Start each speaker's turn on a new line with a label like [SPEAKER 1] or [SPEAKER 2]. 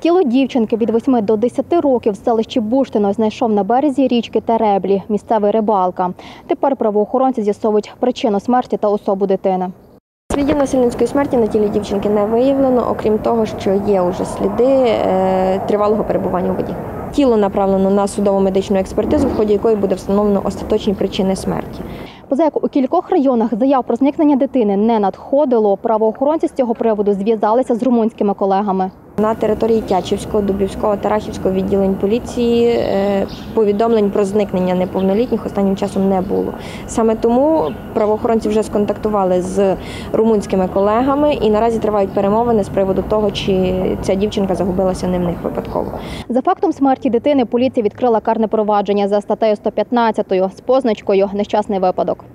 [SPEAKER 1] Тіло дівчинки від 8 до 10 років в селищі Буштино знайшов на березі річки Тереблі місцевий рибалка. Тепер правоохоронці з'ясовують причину смерті та особу дитини.
[SPEAKER 2] Слідів насильницької смерті на тілі дівчинки не виявлено, окрім того, що є вже сліди тривалого перебування у воді. Тіло направлено на судово-медичну експертизу, в ході якої буде встановлено остаточні причини смерті.
[SPEAKER 1] Поза як у кількох районах заяв про зникнення дитини не надходило, правоохоронці з цього приводу зв'язалися з румунськими колегами.
[SPEAKER 2] На території Тячівського, Дубівського та Рахівського відділень поліції повідомлень про зникнення неповнолітніх останнім часом не було. Саме тому правоохоронці вже сконтактували з румунськими колегами і наразі тривають перемовини з приводу того, чи ця дівчинка загубилася не в них випадково.
[SPEAKER 1] За фактом смерті дитини поліція відкрила карне провадження за статтею 115 з позначкою «Нещасний випадок».